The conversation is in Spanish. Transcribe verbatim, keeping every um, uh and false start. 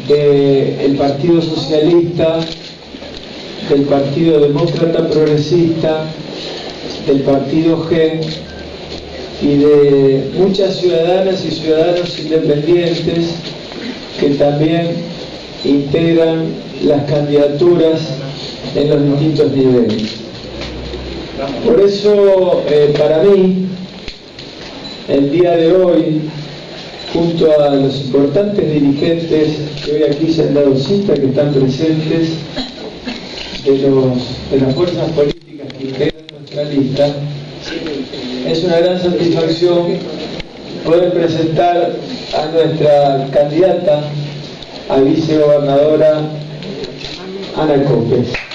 del Partido Socialista, del Partido Demócrata Progresista, del Partido Gen y de muchas ciudadanas y ciudadanos independientes que también integran las candidaturas en los distintos niveles. Por eso, eh, para mí, el día de hoy, junto a los importantes dirigentes que hoy aquí se han dado cita, que están presentes, de, los, de las fuerzas políticas que integran nuestra lista, es una gran satisfacción poder presentar a nuestra candidata a vicegobernadora, Ana Copes.